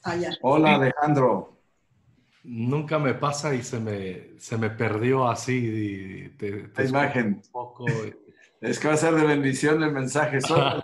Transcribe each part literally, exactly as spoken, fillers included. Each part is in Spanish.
allá. Hola Sí, Alejandro, nunca me pasa y se me, se me perdió así. Y te, te la escucho imagen. un poco. Es que va a ser de bendición el mensaje. Suelta,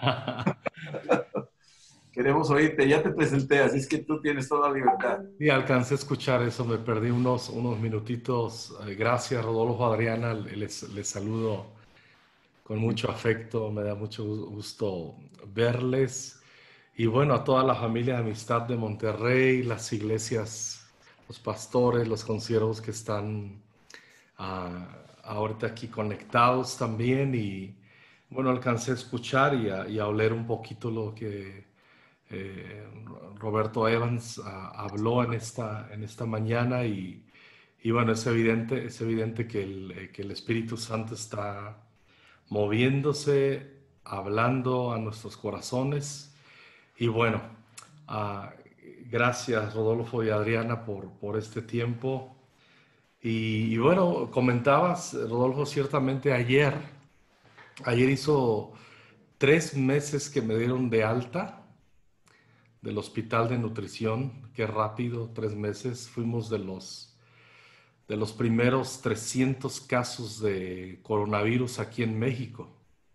queremos oírte. Ya te presenté, así es que tú tienes toda la libertad. Sí, alcancé a escuchar eso, me perdí unos, unos minutitos. Eh, Gracias, Rodolfo, Adriana, les, les saludo con mucho afecto, me da mucho gusto verles. Y bueno, a toda la familia de Amistad de Monterrey, las iglesias, los pastores, los conciervos que están ah, ahorita aquí conectados también. Y bueno, alcancé a escuchar y a, y a oler un poquito lo que eh, Roberto Evans ah, habló en esta, en esta mañana. Y, y bueno, es evidente, es evidente que el, eh, que el Espíritu Santo está moviéndose, hablando a nuestros corazones. Y bueno, ah, gracias Rodolfo y Adriana por, por este tiempo. Y, y bueno, comentabas, Rodolfo, ciertamente ayer, ayer hizo tres meses que me dieron de alta del hospital de nutrición. Qué rápido, tres meses. Fuimos de los, de los primeros trescientos casos de coronavirus aquí en México.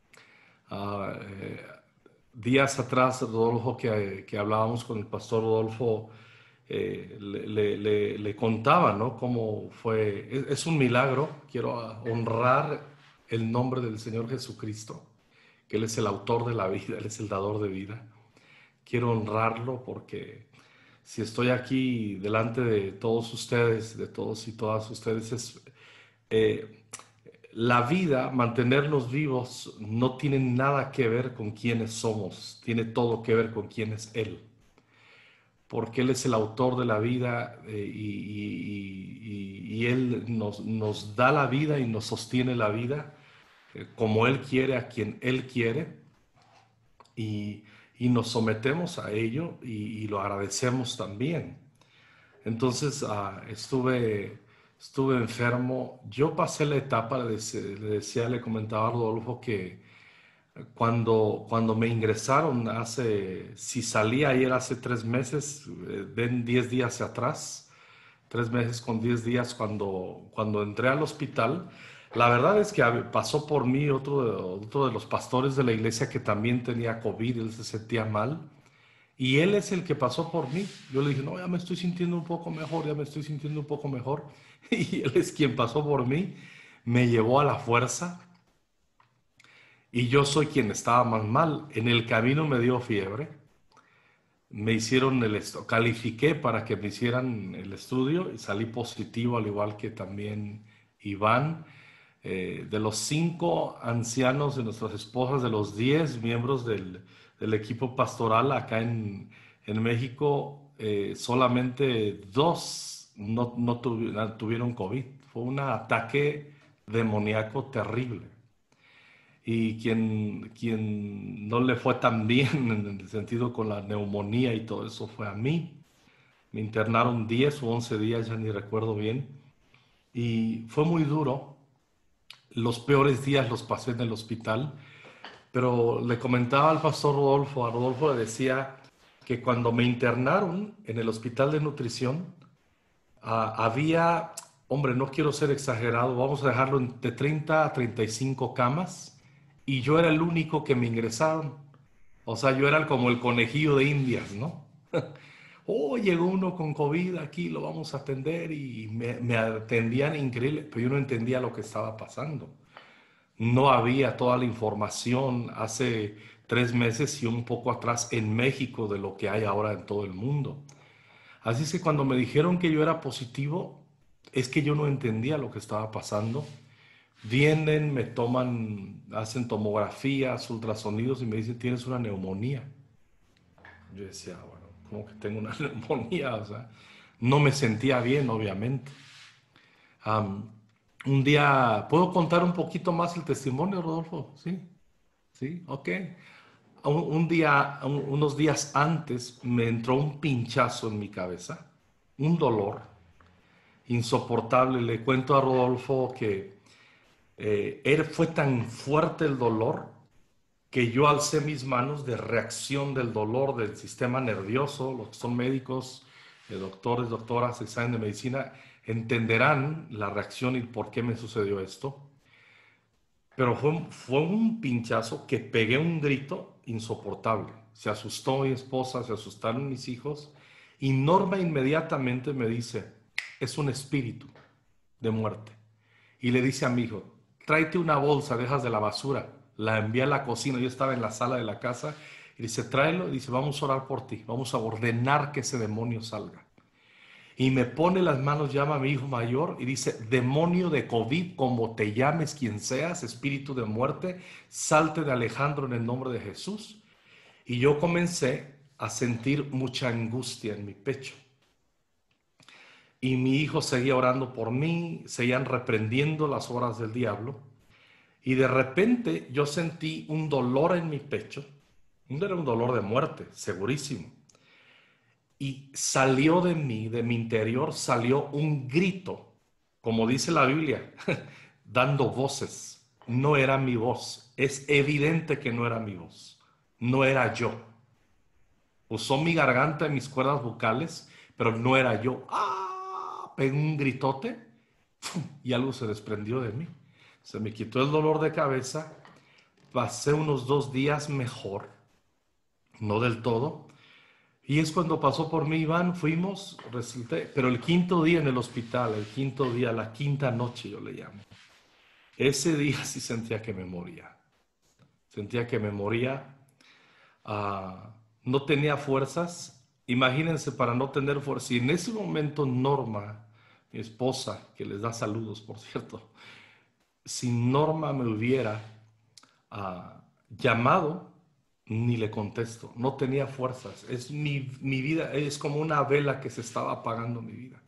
Ah, eh, días atrás, Rodolfo, que, que hablábamos con el pastor Rodolfo, eh, le, le- le- le contaba, ¿no? Cómo fue. Es, es un milagro. Quiero honrar el nombre del Señor Jesucristo, que Él es el autor de la vida, Él es el dador de vida. Quiero honrarlo porque si estoy aquí delante de todos ustedes, de todos y todas ustedes, es, eh, la vida, mantenernos vivos, no tiene nada que ver con quiénes somos, tiene todo que ver con quién es Él, porque Él es el autor de la vida eh, y, y- y- y Él nos, nos da la vida y nos sostiene la vida eh, como Él quiere, a quien Él quiere, y, y nos sometemos a ello y, y lo agradecemos también. Entonces ah, estuve, estuve enfermo. Yo pasé la etapa, le, dec- le decía, le comentaba a Rodolfo que cuando, cuando me ingresaron hace, si salí ayer hace tres meses, eh, den diez días hacia atrás, tres meses con diez días cuando, cuando entré al hospital. La verdad es que hab- pasó por mí otro de, otro de los pastores de la iglesia que también tenía COVID, él se sentía mal. Y él es el que pasó por mí. Yo le dije, no, ya me estoy sintiendo un poco mejor, ya me estoy sintiendo un poco mejor. Y él es quien pasó por mí, me llevó a la fuerza y yo soy quien estaba más mal. En el camino me dio fiebre, me hicieron el esto, califiqué para que me hicieran el estudio y salí positivo, al igual que también Iván. Eh, de los cinco ancianos de nuestras esposas, de los diez miembros del, del equipo pastoral acá en, en México, eh, solamente dos no, no tuvi- tuvieron COVID. Fue un ataque demoníaco terrible. Y quien, quien no le fue tan bien en el sentido con la neumonía y todo eso fue a mí. Me internaron diez o once días, ya ni recuerdo bien. Y fue muy duro. Los peores días los pasé en el hospital, pero le comentaba al pastor Rodolfo, a Rodolfo le decía que cuando me internaron en el hospital de nutrición, ah, había, hombre, no quiero ser exagerado, vamos a dejarlo en- de treinta a treinta y cinco camas, y yo era el único que me ingresaron. O sea, yo era como el conejillo de Indias, ¿no? Oh, llegó uno con COVID aquí, lo vamos a atender, y me, me atendían increíble, pero yo no entendía lo que estaba pasando. No había toda la información hace tres meses y un poco atrás en México de lo que hay ahora en todo el mundo. Así es que cuando me dijeron que yo era positivo, es que yo no entendía lo que estaba pasando. Vienen, me toman, hacen tomografías, ultrasonidos y me dicen, tienes una neumonía. Yo decía, bueno, ¿cómo que tengo una neumonía? O sea, no me sentía bien, obviamente. Am, un día, ¿puedo contar un poquito más el testimonio, Rodolfo? Sí, sí, ok. Un, un día, un- unos días antes me entró un pinchazo en mi cabeza, un dolor insoportable. Le cuento a Rodolfo que eh, era- fue tan fuerte el dolor que yo alcé mis manos de reacción del dolor del sistema nervioso. Los que son médicos, eh, doctores, doctoras, examen de medicina, entenderán la reacción y por qué me sucedió esto. Pero fue, fue un pinchazo que pegué un grito insoportable. Se asustó mi esposa, se asustaron mis hijos, y Norma inmediatamente me dice, es un espíritu de muerte. Y le dice a mi hijo, tráete una bolsa, dejas de la basura. La envía a la cocina, yo estaba en la sala de la casa, y dice, tráelo, y dice, vamos a orar por ti, vamos a ordenar que ese demonio salga. Y me pone las manos, llama a mi hijo mayor y dice, demonio de COVID, como te llames, quien seas, espíritu de muerte, salte de Alejandro en el nombre de Jesús. Y yo comencé a sentir mucha angustia en mi pecho. Y mi hijo seguía orando por mí, seguían reprendiendo las obras del diablo. Y de repente yo sentí un dolor en mi pecho. No era un dolor de muerte, segurísimo. Y salió de mí, de mi interior, salió un grito, como dice la Biblia, dando voces. No era mi voz. Es evidente que no era mi voz. No era yo. Usó mi garganta y mis cuerdas vocales, pero no era yo. ¡Ah! Pegué un gritote y algo se desprendió de mí. Se me quitó el dolor de cabeza. Pasé unos dos días mejor, no del todo. Y es cuando pasó por mí Iván, fuimos, resulté, pero el quinto día en el hospital, el quinto día, la quinta noche yo le llamo. Ese día sí sentía que me moría. Sentía que me moría. Uh, no tenía fuerzas. Imagínense, para no tener fuerza. Y en ese momento Norma, mi esposa, que les da saludos, por cierto, si Norma me hubiera uh, llamado, ni le contesto, no tenía fuerzas. Es mi, mi vida, es como una vela que se estaba apagando mi vida.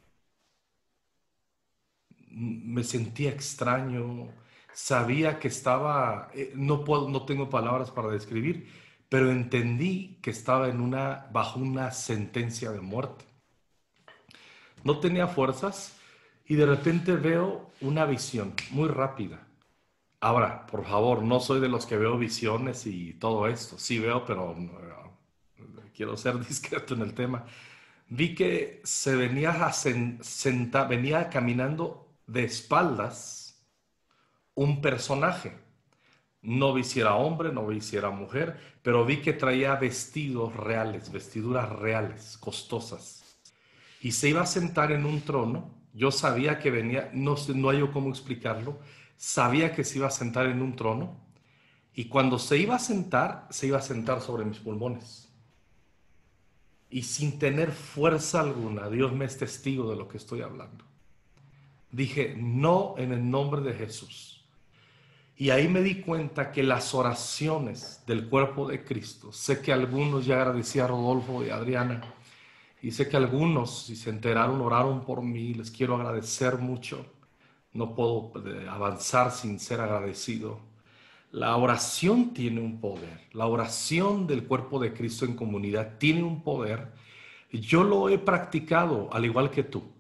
Me sentía extraño, sabía que estaba, eh, no puedo, no tengo palabras para describir, pero entendí que estaba en una, bajo una sentencia de muerte. No tenía fuerzas y de repente veo una visión muy rápida. Ahora, por favor, no soy de los que veo visiones y todo esto. Sí veo, pero no, quiero ser discreto en el tema. Vi que se venía, a sen, senta, venía caminando de espaldas un personaje. No vi si era hombre, no vi si era mujer, pero vi que traía vestidos reales, vestiduras reales, costosas. Y se iba a sentar en un trono. Yo sabía que venía, no, no hay cómo explicarlo. Sabía que se iba a sentar en un trono y cuando se iba a sentar, se iba a sentar sobre mis pulmones. Y sin tener fuerza alguna, Dios me es testigo de lo que estoy hablando. Dije, no en el nombre de Jesús. Y ahí me di cuenta que las oraciones del cuerpo de Cristo, sé que algunos, ya agradecí a Rodolfo y a Adriana, y sé que algunos, si se enteraron, oraron por mí, les quiero agradecer mucho. No puedo avanzar sin ser agradecido. La oración tiene un poder. La oración del cuerpo de Cristo en comunidad tiene un poder. Yo lo he practicado al igual que tú.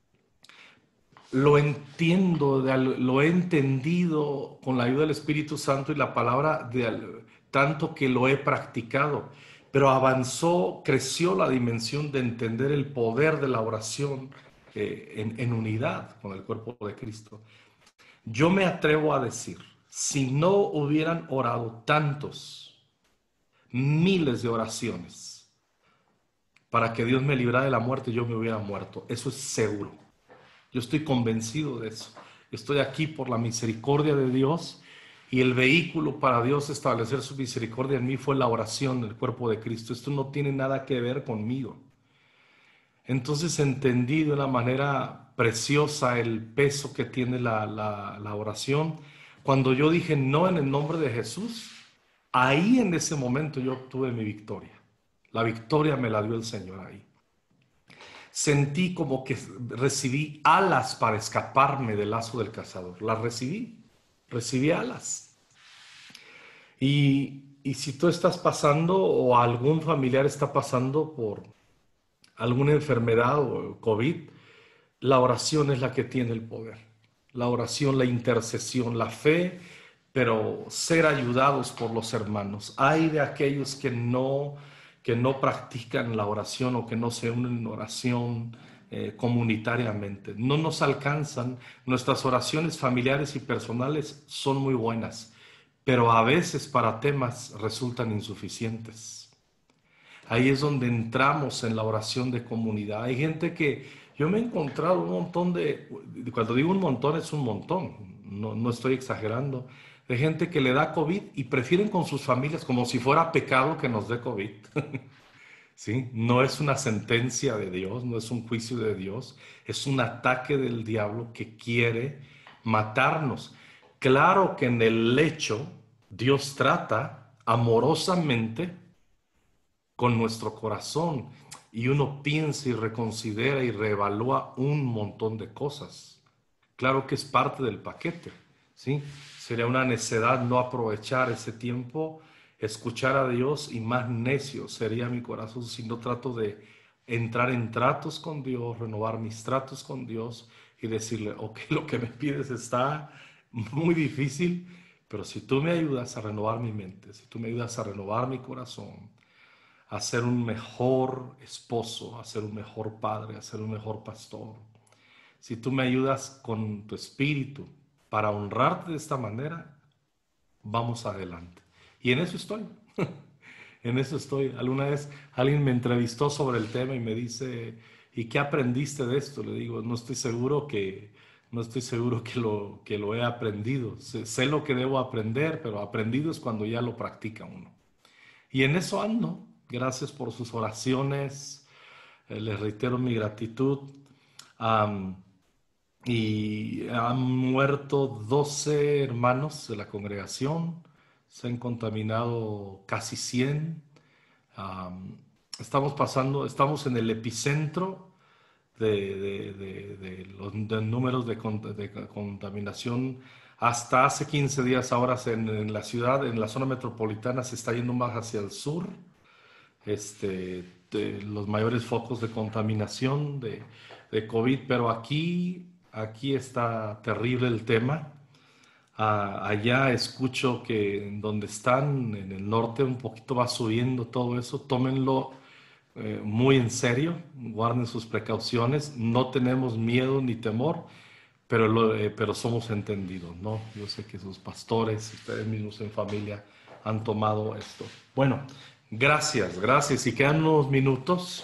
Lo entiendo, lo he entendido con la ayuda del Espíritu Santo y la palabra, de, tanto que lo he practicado. Pero avanzó, creció la dimensión de entender el poder de la oración Eh, en, en unidad con el cuerpo de Cristo. Yo me atrevo a decir, si no hubieran orado tantos, miles de oraciones para que Dios me librara de la muerte, yo me hubiera muerto. Eso es seguro. Yo estoy convencido de eso. Estoy aquí por la misericordia de Dios y el vehículo para Dios establecer su misericordia en mí fue la oración del cuerpo de Cristo. Esto no tiene nada que ver conmigo. Entonces entendí de una manera preciosa el peso que tiene la, la, la oración. Cuando yo dije no en el nombre de Jesús, ahí en ese momento yo obtuve mi victoria. La victoria me la dio el Señor ahí. Sentí como que recibí alas para escaparme del lazo del cazador. Las recibí, recibí alas. Y, y si tú estás pasando o algún familiar está pasando por alguna enfermedad o COVID, la oración es la que tiene el poder. La oración, la intercesión, la fe pero ser ayudados por los hermanos. Hay de aquellos que no, que no practican la oración o que no se unen en oración eh, comunitariamente. No nos alcanzan. Nuestras oraciones familiares y personales son muy buenas, pero a veces para temas resultan insuficientes. Ahí es donde entramos en la oración de comunidad. Hay gente que yo me he encontrado un montón de, cuando digo un montón es un montón, no, no estoy exagerando, de gente que le da COVID y prefieren con sus familias como si fuera pecado que nos dé COVID. ¿Sí? No es una sentencia de Dios, no es un juicio de Dios, es un ataque del diablo que quiere matarnos. Claro que en el lecho Dios trata amorosamente con nuestro corazón y uno piensa y reconsidera y reevalúa un montón de cosas. Claro que es parte del paquete, ¿sí? Sería una necedad no aprovechar ese tiempo, escuchar a Dios, y más necio sería mi corazón si no trato de entrar en tratos con Dios, renovar mis tratos con Dios y decirle, ok, lo que me pides está muy difícil, pero si tú me ayudas a renovar mi mente, si tú me ayudas a renovar mi corazón, a ser un mejor esposo, a ser un mejor padre, a ser un mejor pastor, si tú me ayudas con tu espíritu para honrarte de esta manera, vamos adelante. Y en eso estoy. En eso estoy. Alguna vez alguien me entrevistó sobre el tema y me dice, ¿y qué aprendiste de esto? Le digo, no estoy seguro que, no estoy seguro que lo, que lo he aprendido. Sé, sé lo que debo aprender, pero aprendido es cuando ya lo practica uno. Y en eso ando. Gracias por sus oraciones. Eh, les reitero mi gratitud. Um, y han muerto doce hermanos de la congregación. Se han contaminado casi cien. Um, estamos pasando, estamos en el epicentro de, de, de, de los de números de, de contaminación. Hasta hace quince días, ahora en, en la ciudad, en la zona metropolitana, se está yendo más hacia el sur. Este, de los mayores focos de contaminación de, de COVID, pero aquí, aquí está terrible el tema. Ah, allá escucho que en donde están, en el norte, un poquito va subiendo todo eso. Tómenlo eh, muy en serio, guarden sus precauciones. No tenemos miedo ni temor, pero, lo, eh, pero somos entendidos, ¿no? Yo sé que sus pastores, ustedes mismos en familia, han tomado esto. Bueno, gracias, gracias. Y quedan unos minutos.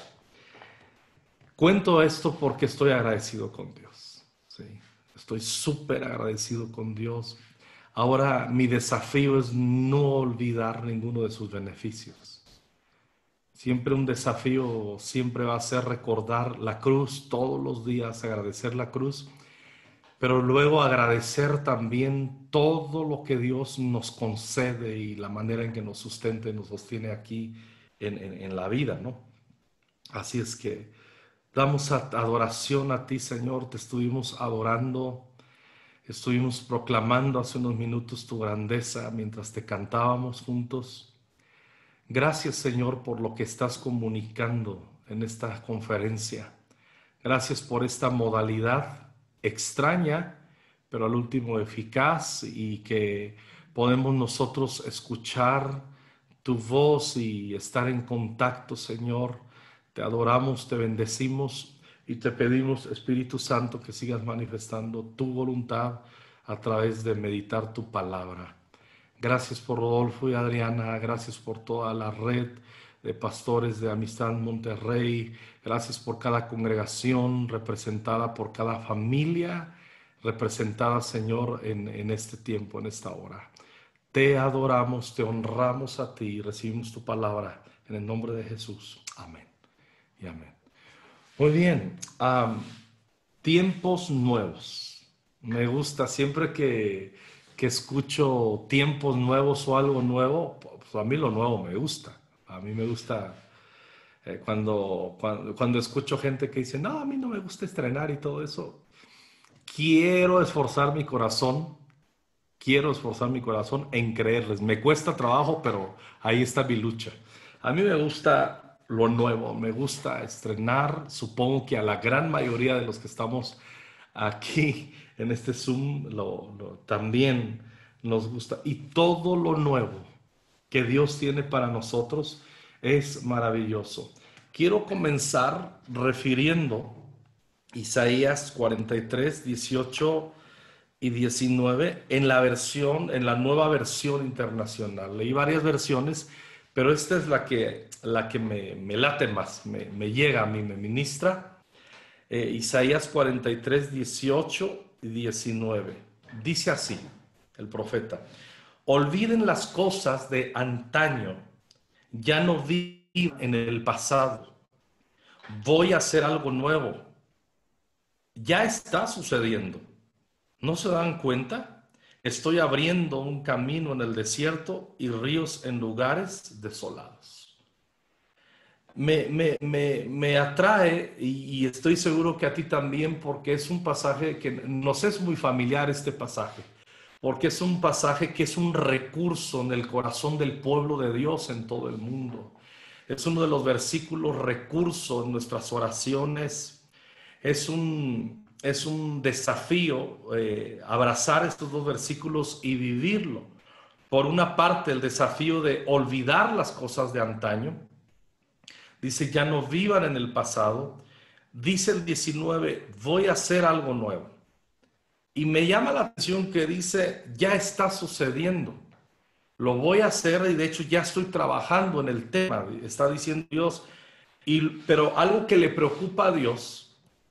Cuento esto porque estoy agradecido con Dios. Sí, estoy súper agradecido con Dios. Ahora mi desafío es no olvidar ninguno de sus beneficios. Siempre un desafío, siempre va a ser recordar la cruz todos los días, agradecer la cruz, pero luego agradecer también todo lo que Dios nos concede y la manera en que nos sustenta y nos sostiene aquí en, en, en la vida, ¿no? Así es que damos adoración a ti, Señor. Te estuvimos adorando, estuvimos proclamando hace unos minutos tu grandeza mientras te cantábamos juntos. Gracias, Señor, por lo que estás comunicando en esta conferencia. Gracias por esta modalidad extraña, pero al último eficaz, y que podemos nosotros escuchar tu voz y estar en contacto, Señor. Te adoramos, te bendecimos y te pedimos, Espíritu Santo, que sigas manifestando tu voluntad a través de meditar tu palabra. Gracias por Rodolfo y Adriana, gracias por toda la red de pastores de Amistad Monterrey, gracias por cada congregación representada, por cada familia representada, Señor, en, en este tiempo, en esta hora. Te adoramos, te honramos a ti y recibimos tu palabra en el nombre de Jesús. Amén y amén. Muy bien, um, tiempos nuevos. Me gusta siempre que, que escucho tiempos nuevos o algo nuevo, pues a mí lo nuevo me gusta. A mí me gusta eh, cuando, cuando, cuando escucho gente que dice, no, a mí no me gusta estrenar y todo eso. Quiero esforzar mi corazón, quiero esforzar mi corazón en creerles. Me cuesta trabajo, pero ahí está mi lucha. A mí me gusta lo nuevo, me gusta estrenar. Supongo que a la gran mayoría de los que estamos aquí en este Zoom lo, lo, también nos gusta. Y todo lo nuevo que Dios tiene para nosotros es maravilloso. Quiero comenzar refiriendo Isaías cuarenta y tres, dieciocho y diecinueve en la versión, en la nueva versión internacional. Leí varias versiones, pero esta es la que, la que me, me late más, me, me llega a mí, me ministra. Eh, Isaías cuarenta y tres, dieciocho y diecinueve. Dice así el profeta: olviden las cosas de antaño, ya no vivan en el pasado. Voy a hacer algo nuevo. Ya está sucediendo. ¿No se dan cuenta? Estoy abriendo un camino en el desierto y ríos en lugares desolados. Me, me, me, me atrae y, y estoy seguro que a ti también, porque es un pasaje que nos es muy familiar, este pasaje, porque es un pasaje que es un recurso en el corazón del pueblo de Dios en todo el mundo. Es uno de los versículos recurso en nuestras oraciones. Es un, es un desafío eh, abrazar estos dos versículos y vivirlo. Por una parte, el desafío de olvidar las cosas de antaño. Dice, ya no vivan en el pasado. Dice el diecinueve, voy a hacer algo nuevo. Y me llama la atención que dice, ya está sucediendo. Lo voy a hacer y de hecho ya estoy trabajando en el tema. Está diciendo Dios. Y, pero algo que le preocupa a Dios,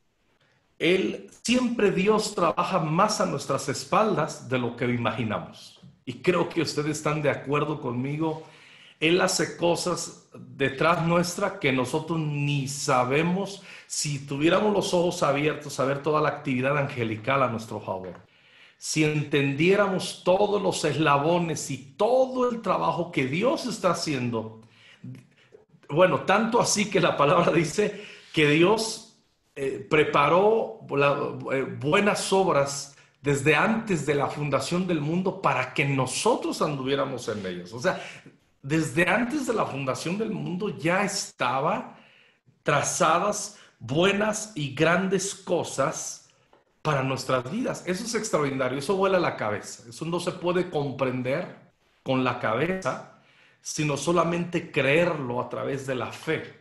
Él, siempre Dios trabaja más a nuestras espaldas de lo que imaginamos. Y creo que ustedes están de acuerdo conmigo. Él hace cosas detrás nuestra que nosotros ni sabemos. Si tuviéramos los ojos abiertos a ver toda la actividad angelical a nuestro favor, si entendiéramos todos los eslabones y todo el trabajo que Dios está haciendo, bueno, tanto así que la palabra dice que Dios eh, preparó la, eh, buenas obras desde antes de la fundación del mundo para que nosotros anduviéramos en ellas. O sea, desde antes de la fundación del mundo ya estaba trazadas buenas y grandes cosas para nuestras vidas. Eso es extraordinario, eso vuela la cabeza. Eso no se puede comprender con la cabeza, sino solamente creerlo a través de la fe.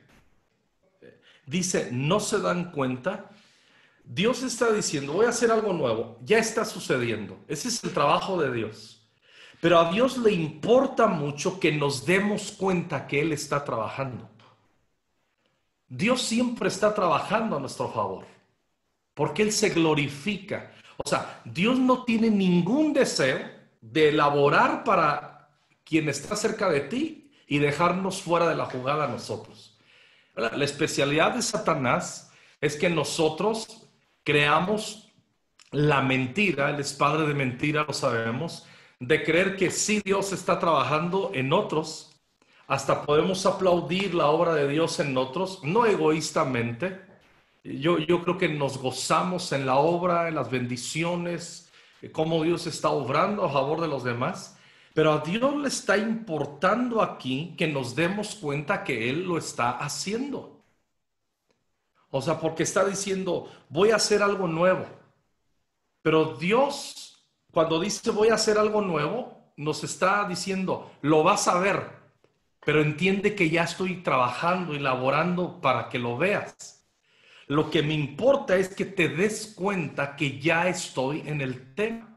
Dice, ¿no se dan cuenta? Dios está diciendo, voy a hacer algo nuevo. Ya está sucediendo. Ese es el trabajo de Dios. Pero a Dios le importa mucho que nos demos cuenta que Él está trabajando. Dios siempre está trabajando a nuestro favor, porque Él se glorifica. O sea, Dios no tiene ningún deseo de elaborar para quien está cerca de ti y dejarnos fuera de la jugada a nosotros. La especialidad de Satanás es que nosotros creamos la mentira, él es padre de mentira, lo sabemos, de creer que sí Dios está trabajando en otros. Hasta podemos aplaudir la obra de Dios en otros, no egoístamente. Yo, yo creo que nos gozamos en la obra, en las bendiciones, cómo Dios está obrando a favor de los demás. Pero a Dios le está importando aquí que nos demos cuenta que Él lo está haciendo. O sea, porque está diciendo, voy a hacer algo nuevo. Pero Dios, cuando dice voy a hacer algo nuevo, nos está diciendo, lo vas a ver, pero entiende que ya estoy trabajando y laborando para que lo veas. Lo que me importa es que te des cuenta que ya estoy en el tema.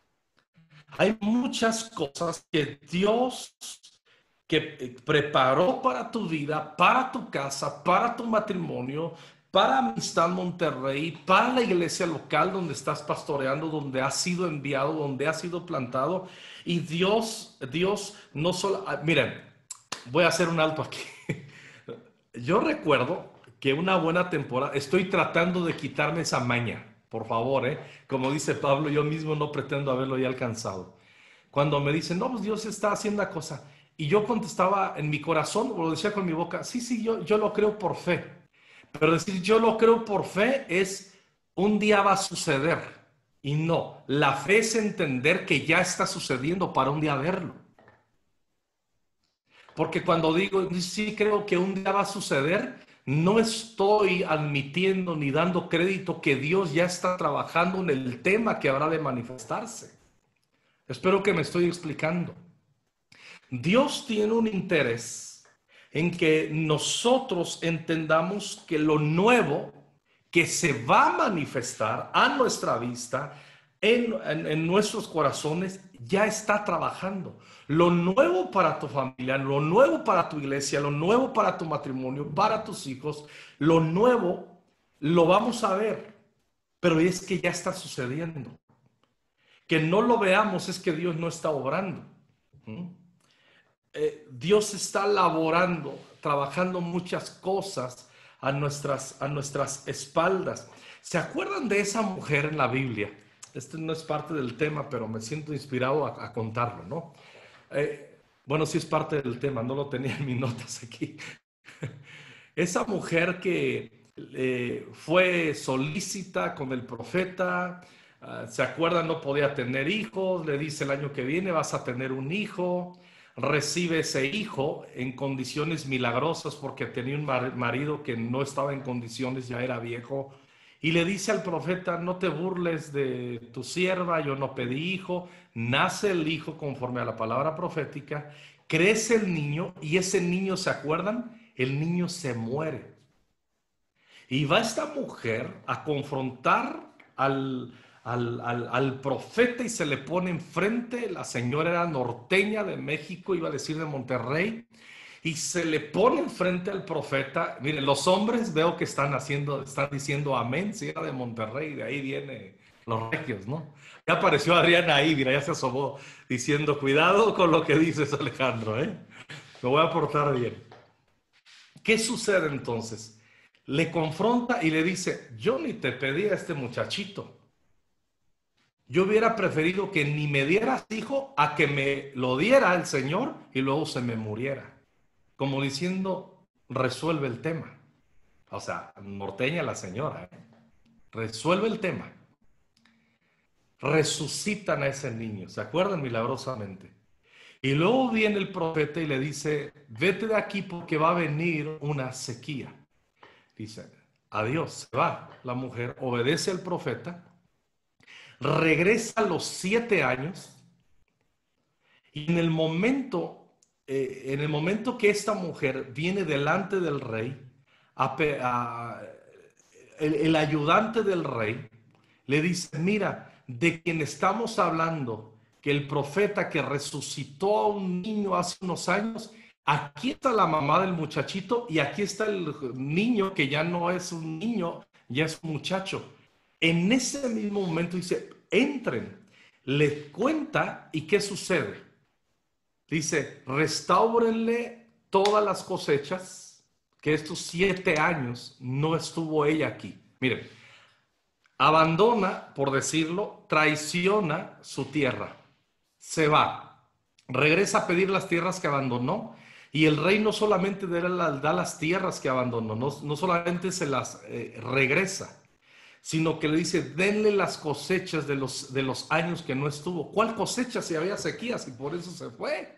Hay muchas cosas que Dios que preparó para tu vida, para tu casa, para tu matrimonio, para Amistad Monterrey, para la iglesia local donde estás pastoreando, donde has sido enviado, donde has sido plantado. Y Dios, Dios no solo... Miren, voy a hacer un alto aquí. Yo recuerdo que una buena temporada, estoy tratando de quitarme esa maña. Por favor, ¿eh? Como dice Pablo, yo mismo no pretendo haberlo ya alcanzado. Cuando me dicen, no, pues Dios está haciendo la cosa. Y yo contestaba en mi corazón, o lo decía con mi boca, sí, sí, yo, yo lo creo por fe. Pero decir yo lo creo por fe es, un día va a suceder. Y no, la fe es entender que ya está sucediendo para un día verlo. Porque cuando digo, sí creo que un día va a suceder, no estoy admitiendo ni dando crédito que Dios ya está trabajando en el tema que habrá de manifestarse. Espero que me estoy explicando. Dios tiene un interés en que nosotros entendamos que lo nuevo que se va a manifestar a nuestra vista, en, en, en nuestros corazones, ya está trabajando. Lo nuevo para tu familia, lo nuevo para tu iglesia, lo nuevo para tu matrimonio, para tus hijos, lo nuevo lo vamos a ver, pero es que ya está sucediendo. Que no lo veamos es que Dios no está obrando. ¿Mm? Eh, Dios está laborando, trabajando muchas cosas a nuestras, a nuestras espaldas. ¿Se acuerdan de esa mujer en la Biblia? Este no es parte del tema, pero me siento inspirado a, a contarlo, ¿no? Eh, bueno, sí es parte del tema, no lo tenía en mis notas aquí. Esa mujer que eh, fue solícita con el profeta, uh, ¿se acuerdan? No podía tener hijos, le dice el año que viene vas a tener un hijo. Recibe ese hijo en condiciones milagrosas porque tenía un marido que no estaba en condiciones, ya era viejo, y le dice al profeta, no te burles de tu sierva, yo no pedí hijo. Nace el hijo conforme a la palabra profética, crece el niño y ese niño, ¿se acuerdan? El niño se muere. Y va esta mujer a confrontar al Al, al, al profeta y se le pone enfrente. La señora era norteña de México, iba a decir de Monterrey, y se le pone enfrente al profeta. Miren, los hombres veo que están haciendo, están diciendo amén, si era de Monterrey, de ahí viene los regios, ¿no? Ya apareció Adriana ahí, mira, ya se asomó diciendo, cuidado con lo que dices, Alejandro, ¿eh? Me voy a portar bien. ¿Qué sucede entonces? Le confronta y le dice, yo ni te pedí a este muchachito. Yo hubiera preferido que ni me dieras hijo a que me lo diera el Señor y luego se me muriera. Como diciendo, resuelve el tema. O sea, norteña la señora, ¿eh? Resuelve el tema. Resucitan a ese niño, ¿se acuerdan? Milagrosamente. Y luego viene el profeta y le dice, vete de aquí porque va a venir una sequía. Dice, adiós, se va. La mujer obedece al profeta. Regresa a los siete años y en el momento, eh, en el momento que esta mujer viene delante del rey, a, a, el, el ayudante del rey le dice, mira, de quien estamos hablando, que el profeta que resucitó a un niño hace unos años, aquí está la mamá del muchachito y aquí está el niño que ya no es un niño, ya es un muchacho. En ese mismo momento dice, entren, les cuenta y ¿qué sucede? Dice, restáurenle todas las cosechas, que estos siete años no estuvo ella aquí. Miren, abandona, por decirlo, traiciona su tierra, se va, regresa a pedir las tierras que abandonó. Y el rey no solamente da las tierras que abandonó, no, no solamente se las eh, regresa, sino que le dice, denle las cosechas de los, de los años que no estuvo. ¿Cuál cosecha si había sequías y por eso se fue?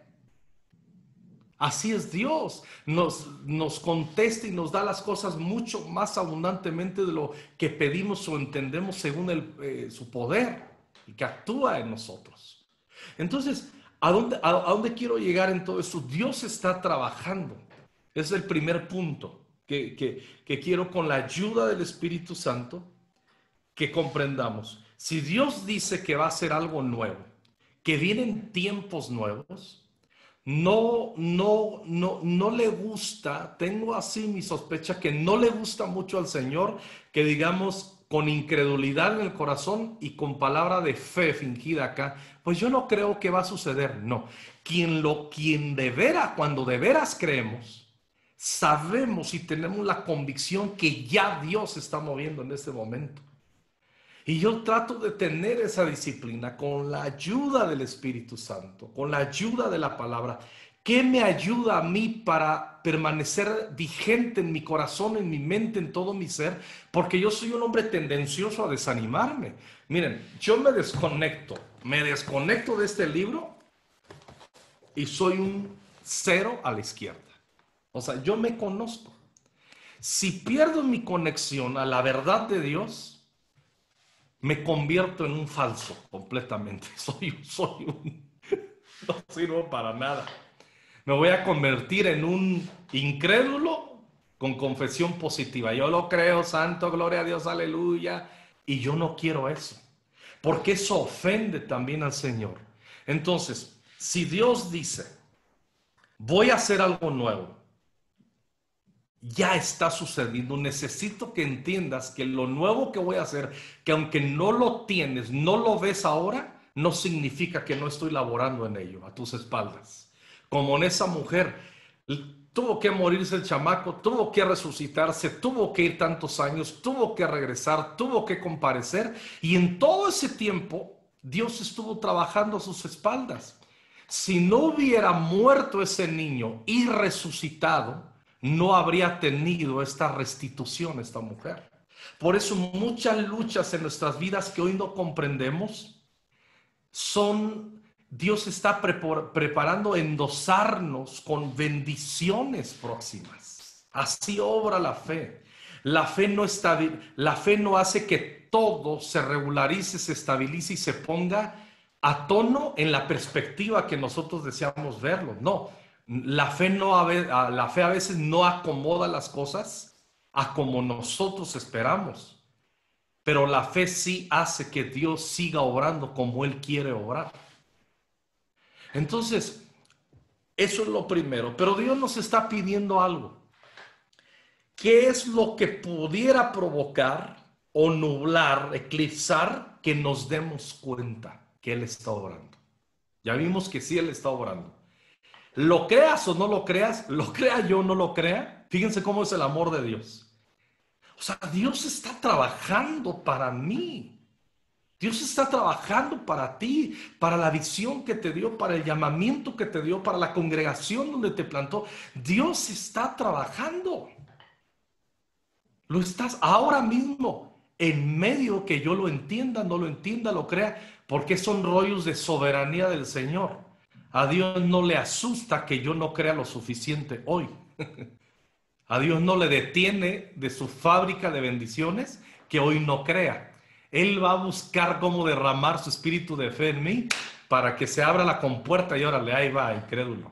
Así es Dios, nos, nos contesta y nos da las cosas mucho más abundantemente de lo que pedimos o entendemos según el, eh, su poder y que actúa en nosotros. Entonces, ¿a dónde, a, ¿a dónde quiero llegar en todo esto? Dios está trabajando. Ese es el primer punto que, que, que quiero con la ayuda del Espíritu Santo que comprendamos. Si Dios dice que va a hacer algo nuevo, que vienen tiempos nuevos, no, no, no, no le gusta, tengo así mi sospecha que no le gusta mucho al Señor que digamos con incredulidad en el corazón y con palabra de fe fingida acá, pues yo no creo que va a suceder. No, quien lo, quien de veras, cuando de veras creemos, sabemos y tenemos la convicción que ya Dios se está moviendo en este momento. Y yo trato de tener esa disciplina con la ayuda del Espíritu Santo, con la ayuda de la palabra. ¿Qué me ayuda a mí para permanecer vigente en mi corazón, en mi mente, en todo mi ser? Porque yo soy un hombre tendencioso a desanimarme. Miren, yo me desconecto, me desconecto de este libro y soy un cero a la izquierda. O sea, yo me conozco. Si pierdo mi conexión a la verdad de Dios, me convierto en un falso completamente. Soy, soy un... No sirvo para nada. Me voy a convertir en un incrédulo con confesión positiva. Yo lo creo, santo, gloria a Dios, aleluya. Y yo no quiero eso, porque eso ofende también al Señor. Entonces, si Dios dice, voy a hacer algo nuevo, ya está sucediendo. Necesito que entiendas que lo nuevo que voy a hacer, que aunque no lo tienes, no lo ves ahora, no significa que no estoy laborando en ello, a tus espaldas. Como en esa mujer, tuvo que morirse el chamaco, tuvo que resucitarse, tuvo que ir tantos años, tuvo que regresar, tuvo que comparecer, y en todo ese tiempo Dios estuvo trabajando a sus espaldas. Si no hubiera muerto ese niño y resucitado, no habría tenido esta restitución esta mujer. Por eso muchas luchas en nuestras vidas que hoy no comprendemos son... Dios está preparando endosarnos con bendiciones próximas. Así obra la fe. La fe no está, la fe no hace que todo se regularice, se estabilice y se ponga a tono en la perspectiva que nosotros deseamos verlo. No, la fe, no, la fe a veces no acomoda las cosas a como nosotros esperamos. Pero la fe sí hace que Dios siga obrando como Él quiere obrar. Entonces, eso es lo primero. Pero Dios nos está pidiendo algo. ¿Qué es lo que pudiera provocar o nublar, eclipsar, que nos demos cuenta que Él está obrando? Ya vimos que sí Él está obrando. Lo creas o no lo creas, lo crea yo o no lo crea, fíjense cómo es el amor de Dios. O sea, Dios está trabajando para mí. Dios está trabajando para ti, para la visión que te dio, para el llamamiento que te dio, para la congregación donde te plantó. Dios está trabajando. Lo estás ahora mismo, en medio que yo lo entienda, no lo entienda, lo crea, porque son rollos de soberanía del Señor. A Dios no le asusta que yo no crea lo suficiente hoy. A Dios no le detiene de su fábrica de bendiciones que hoy no crea. Él va a buscar cómo derramar su espíritu de fe en mí para que se abra la compuerta y órale, ahí va, incrédulo.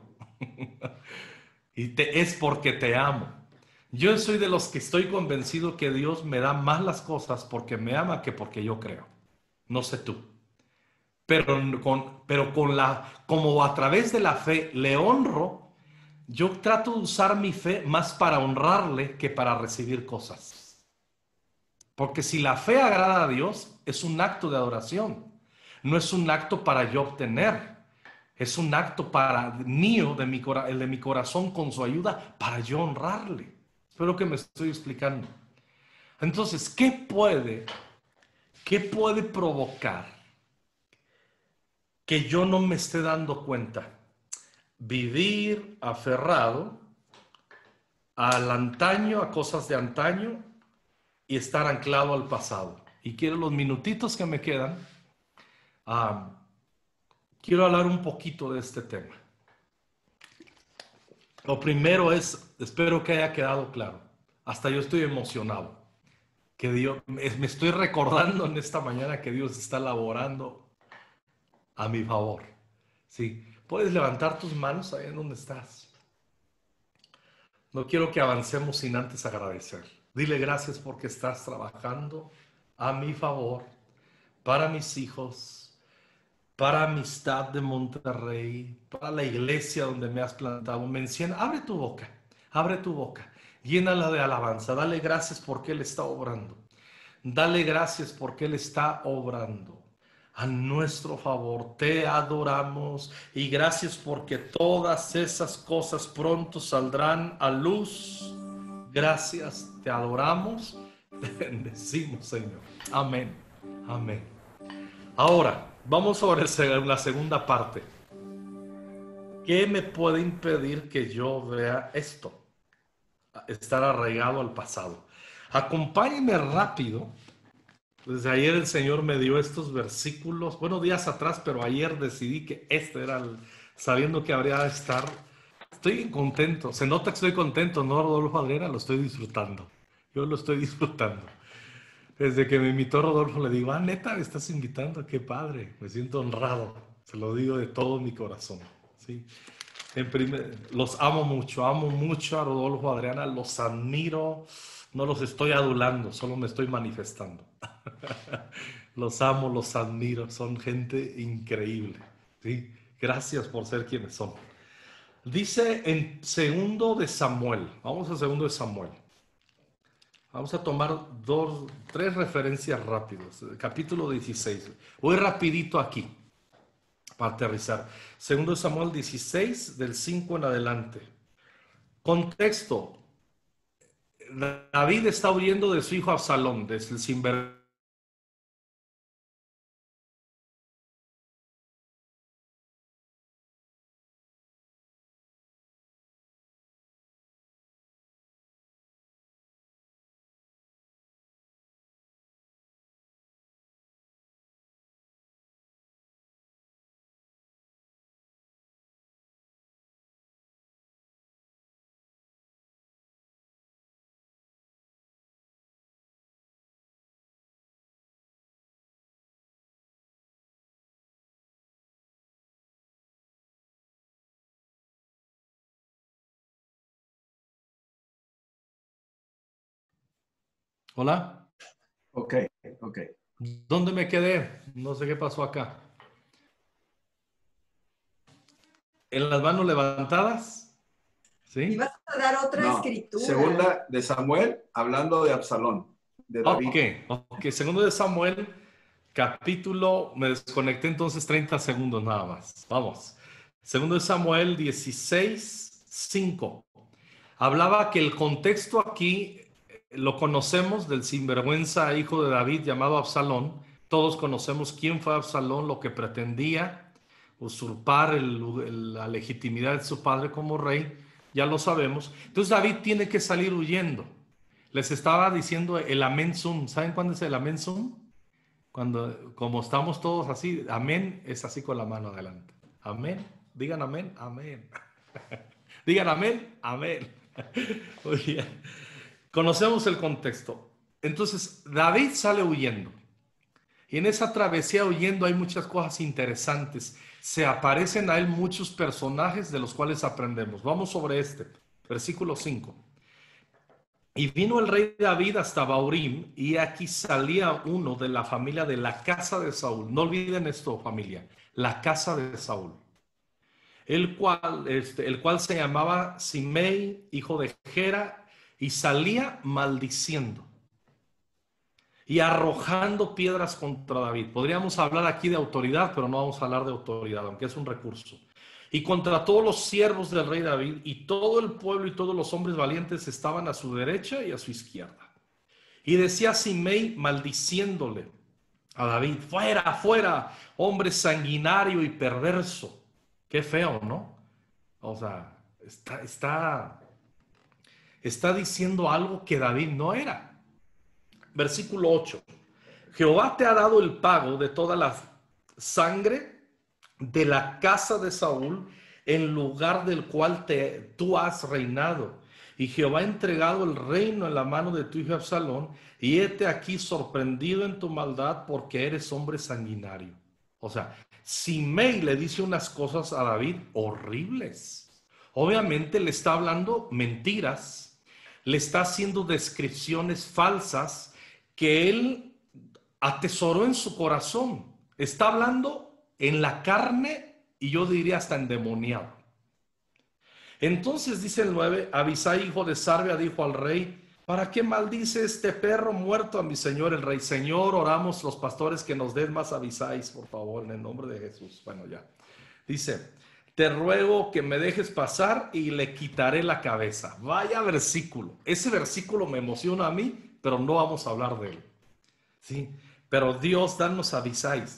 Y te, es porque te amo. Yo soy de los que estoy convencido que Dios me da más las cosas porque me ama que porque yo creo. No sé tú. Pero, con, pero con la, como a través de la fe le honro, yo trato de usar mi fe más para honrarle que para recibir cosas. Porque si la fe agrada a Dios, es un acto de adoración. No es un acto para yo obtener. Es un acto para mío, de mi, el de mi corazón, con su ayuda, para yo honrarle. Espero que me estoy explicando. Entonces, ¿qué puede, qué puede provocar que yo no me esté dando cuenta? Vivir aferrado al antaño, a cosas de antaño, y estar anclado al pasado. Y quiero los minutitos que me quedan, um, quiero hablar un poquito de este tema. Lo primero es, espero que haya quedado claro, hasta yo estoy emocionado, que Dios, me, me estoy recordando en esta mañana que Dios está laborando a mi favor. ¿Sí? Puedes levantar tus manos ahí en donde estás. No quiero que avancemos sin antes agradecer. Dile gracias porque estás trabajando a mi favor, para mis hijos, para Amistad de Monterrey, para la iglesia donde me has plantado. Menciona, abre tu boca, abre tu boca, llénala de alabanza. Dale gracias porque Él está obrando. Dale gracias porque Él está obrando a nuestro favor. Te adoramos y gracias porque todas esas cosas pronto saldrán a luz. Gracias, te adoramos, te bendecimos, Señor. Amén, amén. Ahora, vamos sobre la segunda parte. ¿Qué me puede impedir que yo vea esto? Estar arraigado al pasado. Acompáñenme rápido. Desde ayer el Señor me dio estos versículos, bueno, días atrás, pero ayer decidí que este era el, sabiendo que habría de estar. Estoy contento, se nota que estoy contento, ¿no, Rodolfo Adriana? Lo estoy disfrutando, yo lo estoy disfrutando. Desde que me invitó Rodolfo le digo, ah, neta, me estás invitando, qué padre, me siento honrado, se lo digo de todo mi corazón, ¿sí? En primer, los amo mucho, amo mucho a Rodolfo, Adriana, los admiro, no los estoy adulando, solo me estoy manifestando. Los amo, los admiro, son gente increíble, ¿sí? Gracias por ser quienes son. Dice en segundo de Samuel, vamos a segundo de Samuel. Vamos a tomar dos, tres referencias rápidas. Capítulo dieciséis. Voy rapidito aquí para aterrizar. Segundo de Samuel dieciséis, del cinco en adelante. Contexto. David está huyendo de su hijo Absalón, desde el sinvergüenza. Hola, Ok, ok. ¿dónde me quedé? No sé qué pasó acá. En las manos levantadas, ¿sí? Ibas a dar otra No, escritura. segunda de Samuel, hablando de Absalón, de David. Ok, ok. Segundo de Samuel, capítulo, me desconecté entonces treinta segundos nada más. Vamos. Segundo de Samuel dieciséis, cinco. Hablaba que el contexto aquí eh, lo conocemos del sinvergüenza hijo de David llamado Absalón. Todos conocemos quién fue Absalón, lo que pretendía usurpar el- el- la legitimidad de su padre como rey. Ya lo sabemos. Entonces David tiene que salir huyendo. Les estaba diciendo el amén sum. ¿Saben cuándo es el amén sum? Cuando, como estamos todos así, amén es así con la mano adelante. Amén. Digan amén, amén. Digan amén, amén. Muy bien. Conocemos el contexto. Entonces, David sale huyendo. Y en esa travesía huyendo hay muchas cosas interesantes. Se aparecen a él muchos personajes de los cuales aprendemos. Vamos sobre este. Versículo cinco. Y vino el rey David hasta Baurim, y aquí salía uno de la familia de la casa de Saúl. No olviden esto, familia, la casa de Saúl. El cual, este, el cual se llamaba Simei, hijo de Gera, y salía maldiciendo y arrojando piedras contra David. Podríamos hablar aquí de autoridad, pero no vamos a hablar de autoridad, aunque es un recurso. Y contra todos los siervos del rey David, y todo el pueblo y todos los hombres valientes estaban a su derecha y a su izquierda. Y decía Simei maldiciéndole a David: fuera, fuera, hombre sanguinario y perverso. Qué feo, ¿no? O sea, está, está, está diciendo algo que David no era. Versículo ocho. Jehová te ha dado el pago de toda la sangre de la casa de Saúl, en lugar del cual te, tú has reinado. Y Jehová ha entregado el reino en la mano de tu hijo Absalón, y hete aquí sorprendido en tu maldad, porque eres hombre sanguinario. O sea, Simei le dice unas cosas a David horribles. Obviamente le está hablando mentiras, le está haciendo descripciones falsas que él atesoró en su corazón. Está hablando en la carne y yo diría hasta endemoniado. Entonces dice el nueve: Abisai, hijo de Sarbia, dijo al rey: ¿para qué maldice este perro muerto a mi señor el rey? Señor, oramos los pastores que nos den más Abisais, por favor, en el nombre de Jesús. Bueno, ya. Dice: te ruego que me dejes pasar y le quitaré la cabeza. Vaya versículo. Ese versículo me emociona a mí, pero no vamos a hablar de él. Sí, pero Dios, danos Abisais.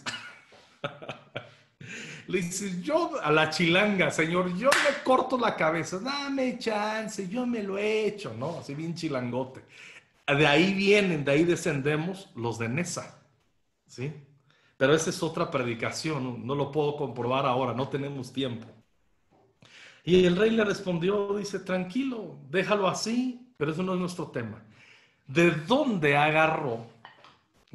Le dices, yo a la chilanga, Señor, yo le corto la cabeza, dame chance, yo me lo he hecho, ¿no? Así bien chilangote. De ahí vienen, de ahí descendemos los de Nesa, ¿sí? Pero esa es otra predicación, no, no lo puedo comprobar ahora, no tenemos tiempo. Y el rey le respondió, dice, tranquilo, déjalo así, pero eso no es nuestro tema. ¿De dónde agarró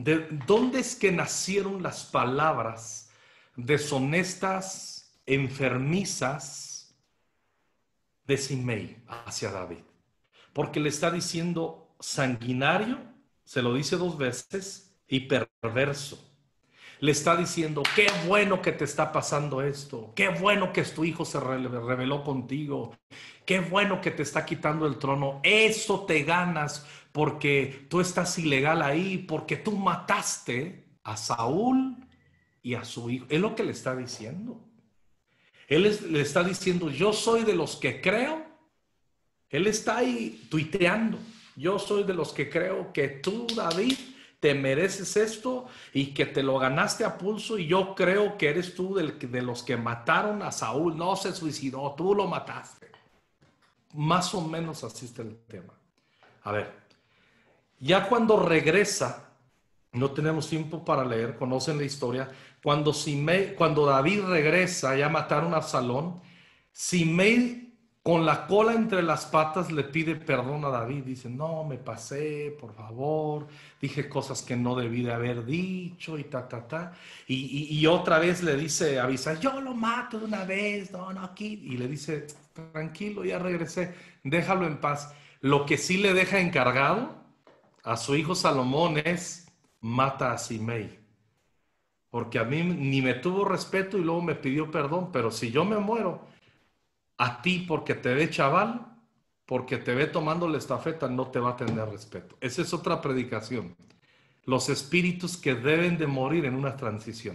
¿De dónde es que nacieron las palabras deshonestas, enfermizas de Simei hacia David? Porque le está diciendo sanguinario, se lo dice dos veces, y perverso. Le está diciendo, qué bueno que te está pasando esto, qué bueno que tu hijo se rebeló contigo, qué bueno que te está quitando el trono, eso te ganas porque tú estás ilegal ahí, porque tú mataste a Saúl y a su hijo. Es lo que le está diciendo. Él es, le está diciendo, yo soy de los que creo. Él está ahí tuiteando, yo soy de los que creo que tú, David, te mereces esto y que te lo ganaste a pulso, y yo creo que eres tú del, de los que mataron a Saúl. No se suicidó, tú lo mataste. Más o menos así está el tema. A ver, ya cuando regresa, no tenemos tiempo para leer, conocen la historia, cuando, Simei, cuando David regresa, ya mataron a Absalón, Simei con la cola entre las patas le pide perdón a David. Dice, no, me pasé, por favor, dije cosas que no debí de haber dicho y ta, ta, ta. Y, y, y otra vez le dice a Abisai, yo lo mato de una vez, no, no, aquí. Y le dice, tranquilo, ya regresé, déjalo en paz. Lo que sí le deja encargado a su hijo Salomón es, mata a Simei. Porque a mí ni me tuvo respeto y luego me pidió perdón, pero si yo me muero, a ti, porque te ve chaval, porque te ve tomando la estafeta, no te va a tener respeto. Esa es otra predicación. Los espíritus que deben de morir en una transición.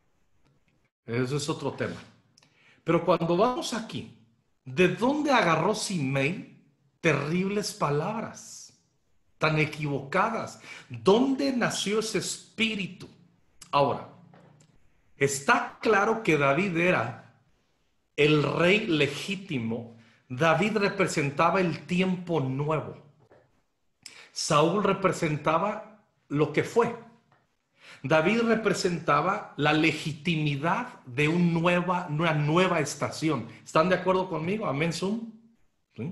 Eso es otro tema. Pero cuando vamos aquí, ¿de dónde agarró Simei terribles palabras tan equivocadas? ¿Dónde nació ese espíritu? Ahora, está claro que David era el rey legítimo. David representaba el tiempo nuevo. Saúl representaba lo que fue. David representaba la legitimidad de un nueva, una nueva estación. ¿Están de acuerdo conmigo? Amén, Zoom. ¿Sí?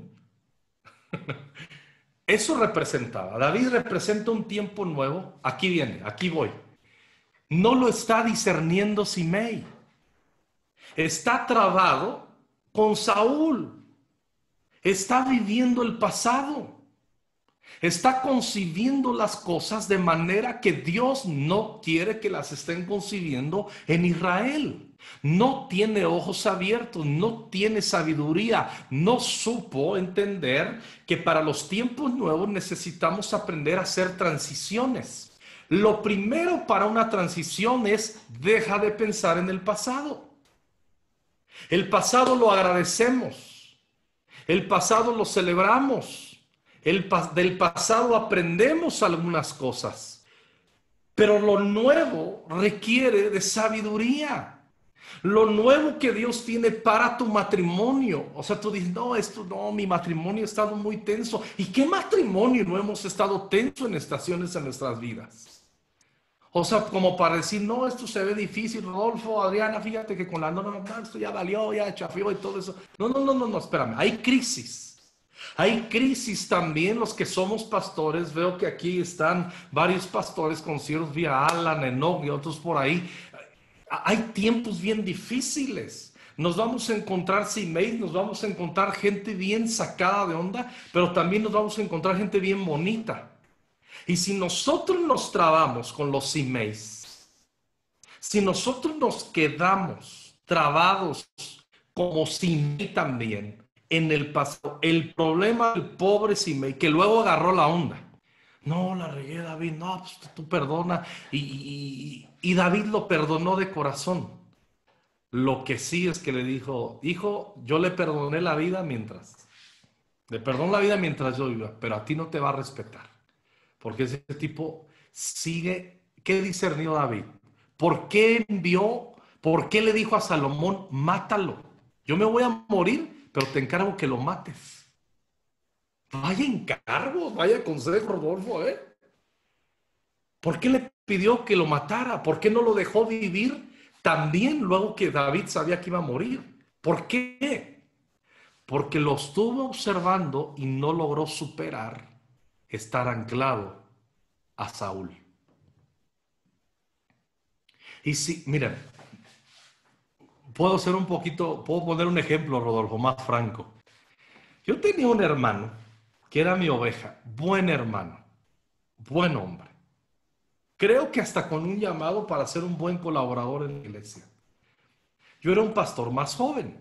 Eso representaba. David representa un tiempo nuevo. Aquí viene, aquí voy. No lo está discerniendo Simei. Está trabado con Saúl. Está viviendo el pasado. Está concibiendo las cosas de manera que Dios no quiere que las estén concibiendo en Israel. No tiene ojos abiertos, no tiene sabiduría, no supo entender que para los tiempos nuevos necesitamos aprender a hacer transiciones. Lo primero para una transición es deja de pensar en el pasado. El pasado lo agradecemos, el pasado lo celebramos, el, del pasado aprendemos algunas cosas, pero lo nuevo requiere de sabiduría. Lo nuevo que Dios tiene para tu matrimonio, o sea, tú dices, no, esto no, mi matrimonio ha estado muy tenso. ¿Y qué matrimonio no hemos estado tenso en estaciones en nuestras vidas? O sea, como para decir, no, esto se ve difícil, Rodolfo, Adriana, fíjate que con la no, no, no, esto ya valió, ya chafió y todo eso. No, no, no, no, no, espérame, hay crisis. Hay crisis también los que somos pastores. Veo que aquí están varios pastores conocidos vía Alan, Enoch y otros por ahí. Hay tiempos bien difíciles. Nos vamos a encontrar Simei, nos vamos a encontrar gente bien sacada de onda, pero también nos vamos a encontrar gente bien bonita. Y si nosotros nos trabamos con los Simeis, si nosotros nos quedamos trabados como Simei también en el pasado, el problema del pobre Simei, que luego agarró la onda. No, la regué, David, no, pues tú perdona. Y, y, y David lo perdonó de corazón. Lo que sí es que le dijo, hijo, yo le perdoné la vida mientras, le perdono la vida mientras yo viva, pero a ti no te va a respetar. Porque ese tipo sigue. ¿Qué discernió David? ¿Por qué envió? ¿Por qué le dijo a Salomón, mátalo? Yo me voy a morir, pero te encargo que lo mates. Vaya encargo, vaya consejo, Rodolfo, ¿eh? ¿Por qué le pidió que lo matara? ¿Por qué no lo dejó vivir también luego que David sabía que iba a morir? ¿Por qué? Porque lo estuvo observando y no logró superar estar anclado a Saúl. Y sí, miren, puedo ser un poquito, puedo poner un ejemplo, Rodolfo, más franco. Yo tenía un hermano que era mi oveja, buen hermano, buen hombre. Creo que hasta con un llamado para ser un buen colaborador en la iglesia. Yo era un pastor más joven.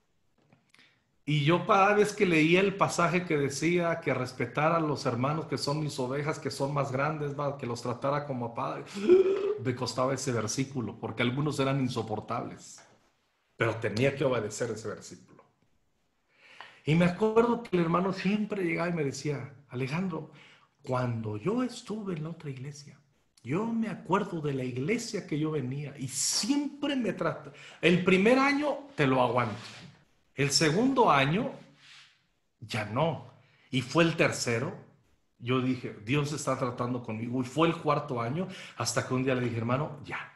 Y yo cada vez que leía el pasaje que decía que respetara a los hermanos que son mis ovejas, que son más grandes, que los tratara como a padres, me costaba ese versículo, porque algunos eran insoportables. Pero tenía que obedecer ese versículo. Y me acuerdo que el hermano siempre llegaba y me decía, Alejandro, cuando yo estuve en la otra iglesia, yo me acuerdo de la iglesia que yo venía y siempre me trató. El primer año te lo aguanto. El segundo año ya no. Y fue el tercero. Yo dije, Dios está tratando conmigo. Y fue el cuarto año hasta que un día le dije, hermano, ya.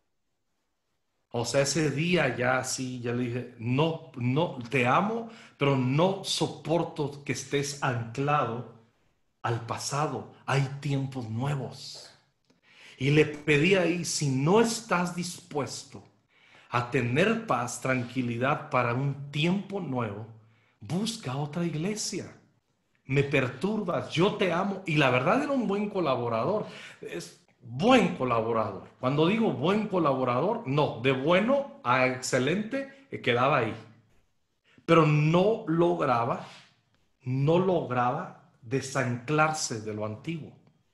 O sea, ese día ya sí, ya le dije, no, no, te amo, pero no soporto que estés anclado al pasado. Hay tiempos nuevos. Y le pedí ahí, si no estás dispuesto a tener paz, tranquilidad para un tiempo nuevo, busca otra iglesia. Me perturbas, yo te amo. Y la verdad era un buen colaborador. Es buen colaborador. Cuando digo buen colaborador, no, de bueno a excelente quedaba ahí. Pero no lograba, no lograba desanclarse de lo antiguo.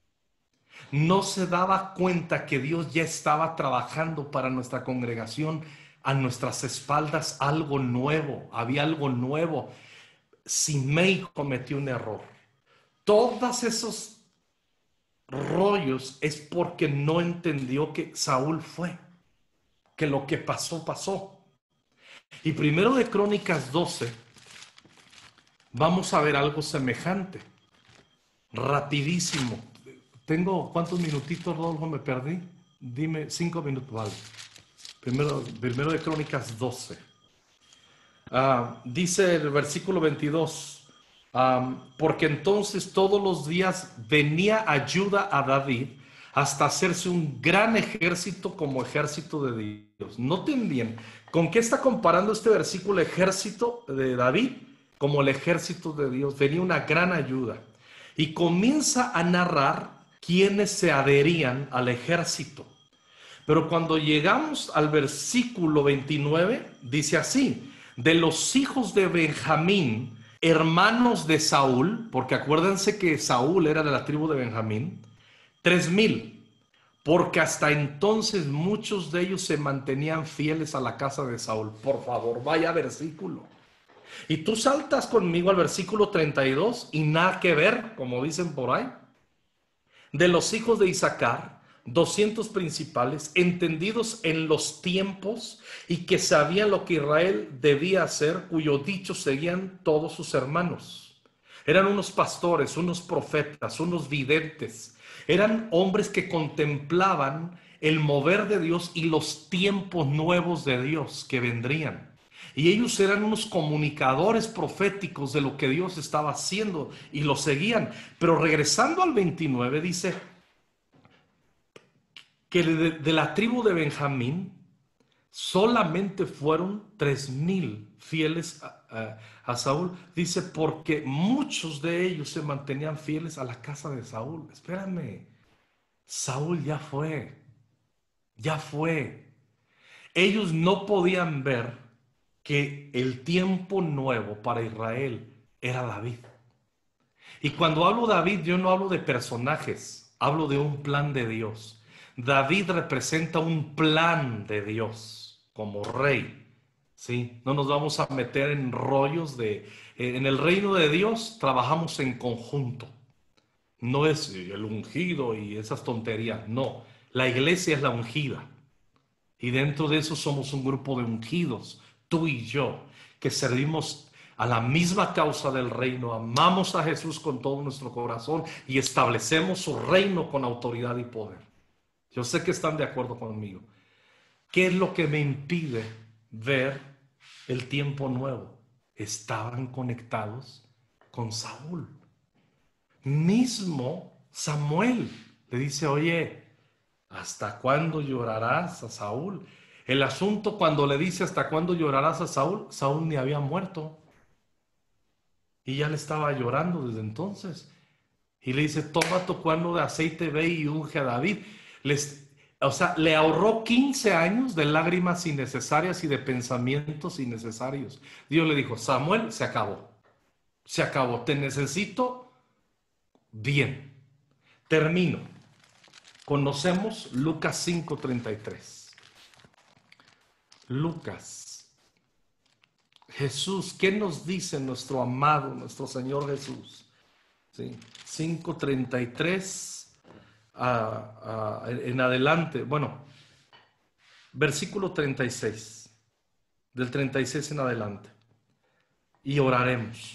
No se daba cuenta que Dios ya estaba trabajando para nuestra congregación a nuestras espaldas algo nuevo, había algo nuevo. Simei cometió un error. Todos esos rollos es porque no entendió que Saúl fue, que lo que pasó, pasó. Y primero de Crónicas doce, vamos a ver algo semejante. Rapidísimo. Tengo, ¿cuántos minutitos, Rodolfo, me perdí? Dime, cinco minutos, vale. Primero, primero de Crónicas doce. Uh, dice el versículo veintidós, um, porque entonces todos los días venía ayuda a David hasta hacerse un gran ejército como ejército de Dios. Noten bien, ¿con qué está comparando este versículo ejército de David? Como el ejército de Dios, venía una gran ayuda. Y comienza a narrar quienes se adherían al ejército. Pero cuando llegamos al versículo veintinueve, dice así, de los hijos de Benjamín, hermanos de Saúl, porque acuérdense que Saúl era de la tribu de Benjamín, tres mil, porque hasta entonces muchos de ellos se mantenían fieles a la casa de Saúl. Por favor, vaya versículo. Y tú saltas conmigo al versículo treinta y dos y nada que ver, como dicen por ahí. De los hijos de Isaacar, doscientos principales, entendidos en los tiempos y que sabían lo que Israel debía hacer, cuyo dicho seguían todos sus hermanos. Eran unos pastores, unos profetas, unos videntes. Eran hombres que contemplaban el mover de Dios y los tiempos nuevos de Dios que vendrían. Y ellos eran unos comunicadores proféticos de lo que Dios estaba haciendo y lo seguían. Pero regresando al veintinueve dice que de, de la tribu de Benjamín solamente fueron tres mil fieles a, a, a Saúl. Dice porque muchos de ellos se mantenían fieles a la casa de Saúl. Espérame, Saúl ya fue, ya fue. Ellos no podían ver que el tiempo nuevo para Israel era David. Y cuando hablo de David, yo no hablo de personajes, hablo de un plan de Dios. David representa un plan de Dios como rey, ¿sí? No nos vamos a meter en rollos de... En el reino de Dios trabajamos en conjunto. No es el ungido y esas tonterías, no. La iglesia es la ungida. Y dentro de eso somos un grupo de ungidos, tú y yo, que servimos a la misma causa del reino, amamos a Jesús con todo nuestro corazón y establecemos su reino con autoridad y poder. Yo sé que están de acuerdo conmigo. ¿Qué es lo que me impide ver el tiempo nuevo? Estaban conectados con Saúl. Mismo Samuel le dice, oye, ¿hasta cuándo llorarás a Saúl? El asunto cuando le dice ¿hasta cuándo llorarás a Saúl? Saúl ni había muerto y ya le estaba llorando desde entonces. Y le dice, toma tu cuerno de aceite, ve y unge a David. Les, o sea, le ahorró quince años de lágrimas innecesarias y de pensamientos innecesarios. Dios le dijo, Samuel, se acabó. Se acabó. Te necesito bien. Termino. Conocemos Lucas cinco treinta y tres. Lucas. Jesús, ¿qué nos dice nuestro amado, nuestro Señor Jesús? ¿Sí? cinco treinta y tres a, a, en adelante. Bueno, versículo treinta y seis. Del treinta y seis en adelante. Y oraremos.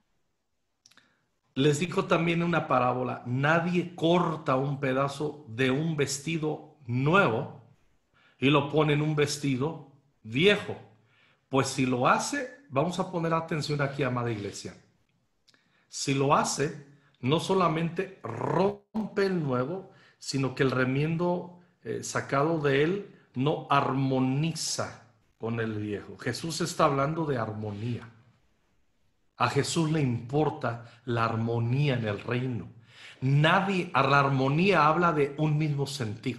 Les dijo también una parábola, nadie corta un pedazo de un vestido nuevo y lo pone en un vestido viejo. Pues si lo hace, vamos a poner atención aquí, amada iglesia. Si lo hace, no solamente rompe el nuevo, sino que el remiendo eh, sacado de él no armoniza con el viejo. Jesús está hablando de armonía. A Jesús le importa la armonía en el reino. Nadie, a la armonía habla de un mismo sentir.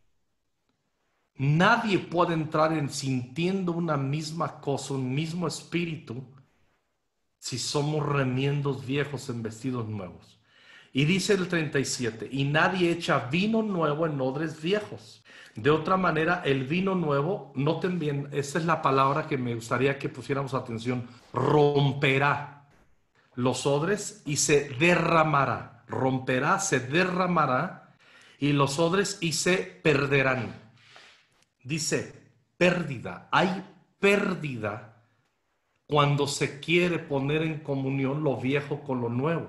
Nadie puede entrar en sintiendo una misma cosa, un mismo espíritu, si somos remiendos viejos en vestidos nuevos. Y dice el treinta y siete, y nadie echa vino nuevo en odres viejos. De otra manera, el vino nuevo, noten bien, esa es la palabra que me gustaría que pusiéramos atención, romperá los odres y se derramará. Romperá, se derramará, y los odres y se perderán. Dice, pérdida, hay pérdida cuando se quiere poner en comunión lo viejo con lo nuevo.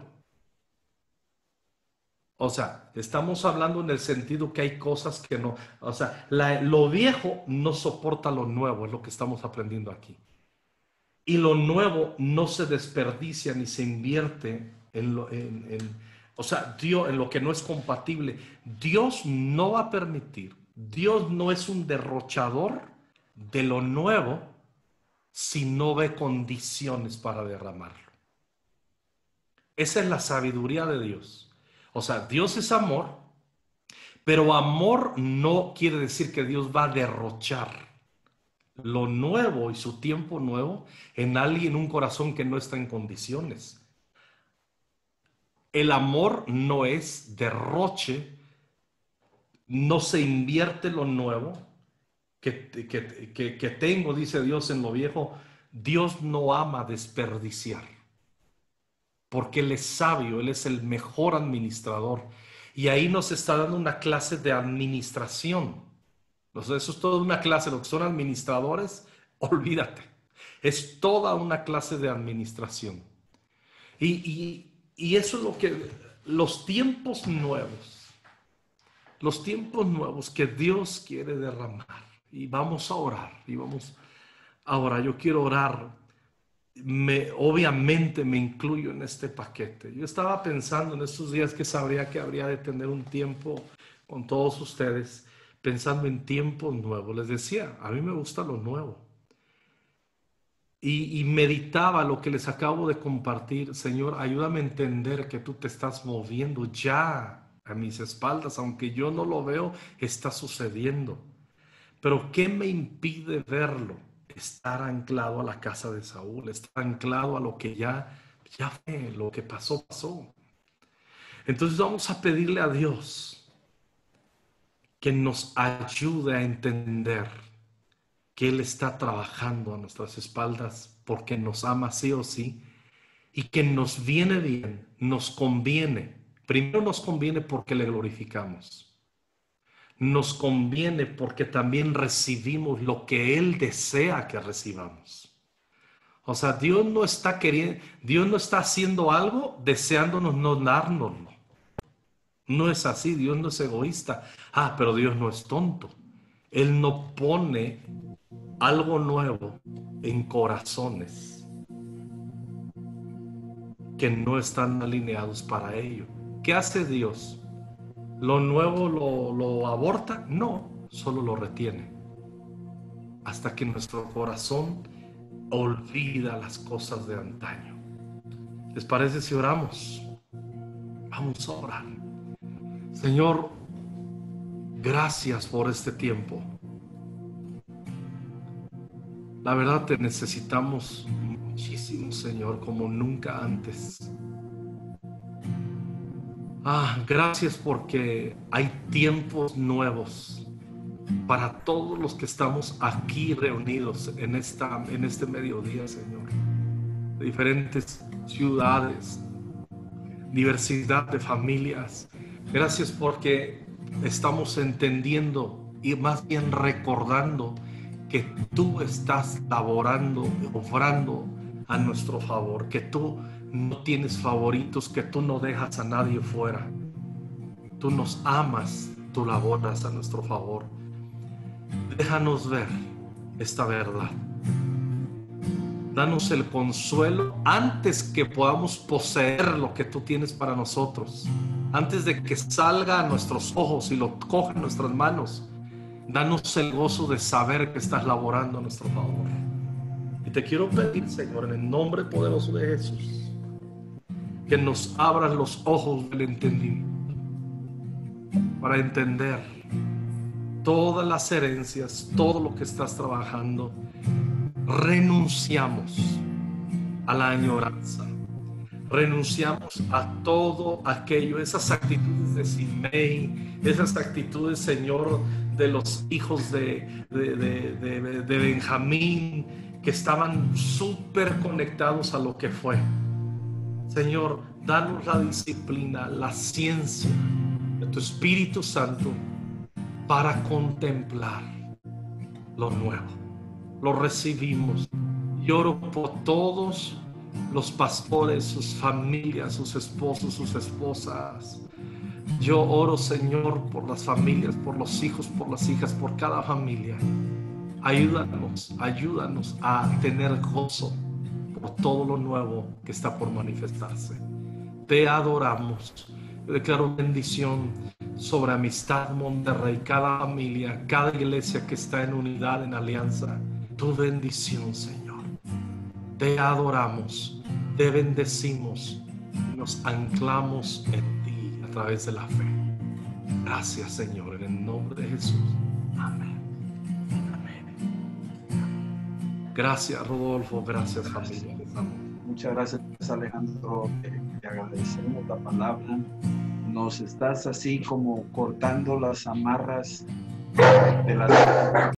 O sea, estamos hablando en el sentido que hay cosas que no, o sea, la, lo viejo no soporta lo nuevo, es lo que estamos aprendiendo aquí. Y lo nuevo no se desperdicia ni se invierte en lo, en, en, o sea, Dios, en lo que no es compatible. Dios no va a permitir, Dios no es un derrochador de lo nuevo si no ve condiciones para derramarlo. Esa es la sabiduría de Dios. O sea, Dios es amor, pero amor no quiere decir que Dios va a derrochar lo nuevo y su tiempo nuevo en alguien, un corazón que no está en condiciones. El amor no es derroche, no se invierte lo nuevo que, que, que, que tengo, dice Dios, en lo viejo. Dios no ama desperdiciar, porque Él es sabio, Él es el mejor administrador. Y ahí nos está dando una clase de administración. Eso es toda una clase, lo que son administradores, olvídate. Es toda una clase de administración. Y, y, y eso es lo que, los tiempos nuevos, los tiempos nuevos que Dios quiere derramar. Y vamos a orar, y vamos a orar. Yo quiero orar, me, obviamente me incluyo en este paquete. Yo estaba pensando en estos días que sabría que habría de tener un tiempo con todos ustedes, pensando en tiempos nuevos. Les decía, a mí me gusta lo nuevo. Y, y meditaba lo que les acabo de compartir. Señor, ayúdame a entender que tú te estás moviendo ya a mis espaldas. Aunque yo no lo veo, está sucediendo. Pero ¿qué me impide verlo? Estar anclado a la casa de Saúl, estar anclado a lo que ya, ya fue, lo que pasó, pasó. Entonces vamos a pedirle a Dios que nos ayude a entender que Él está trabajando a nuestras espaldas porque nos ama sí o sí y que nos viene bien, nos conviene. Primero nos conviene porque le glorificamos. Nos conviene porque también recibimos lo que Él desea que recibamos. O sea, Dios no está queriendo, Dios no está haciendo algo deseándonos no dárnoslo. No es así, Dios no es egoísta. Ah, pero Dios no es tonto. Él no pone algo nuevo en corazones que no están alineados para ello. ¿Qué hace Dios? ¿Lo nuevo lo, lo aborta? No, solo lo retiene. Hasta que nuestro corazón olvida las cosas de antaño. ¿Les parece si oramos? Vamos a orar. Señor, gracias por este tiempo. La verdad te necesitamos muchísimo, Señor, como nunca antes. Ah, gracias porque hay tiempos nuevos para todos los que estamos aquí reunidos en, esta, en este mediodía, Señor. De diferentes ciudades, diversidad de familias. Gracias porque estamos entendiendo y más bien recordando que tú estás laborando, obrando a nuestro favor, que tú no tienes favoritos, que tú no dejas a nadie fuera. Tú nos amas, tú laboras a nuestro favor. Déjanos ver esta verdad. Danos el consuelo antes que podamos poseer lo que tú tienes para nosotros. Antes de que salga a nuestros ojos y lo coja en nuestras manos. Danos el gozo de saber que estás laborando a nuestro favor. Y te quiero pedir, Señor, en el nombre poderoso de Jesús, que nos abras los ojos del entendimiento para entender todas las herencias, todo lo que estás trabajando. Renunciamos a la añoranza, renunciamos a todo aquello, esas actitudes de Simei, esas actitudes, Señor, de los hijos de, de, de, de, de Benjamín, que estaban súper conectados a lo que fue. Señor, danos la disciplina, la ciencia de tu Espíritu Santo para contemplar lo nuevo. Lo recibimos. Lloro por todos los pastores, sus familias, sus esposos, sus esposas. Yo oro, Señor, por las familias, por los hijos, por las hijas, por cada familia. Ayúdanos, ayúdanos a tener gozo por todo lo nuevo que está por manifestarse. Te adoramos. Yo declaro bendición sobre Amistad Monterrey, cada familia, cada iglesia que está en unidad, en alianza. Tu bendición, Señor. Te adoramos, te bendecimos y nos anclamos en ti a través de la fe. Gracias, Señor, en el nombre de Jesús. Amén. Amén. Gracias, Rodolfo. Gracias, familia. Muchas gracias, Alejandro. Te agradecemos la palabra. Nos estás así como cortando las amarras de las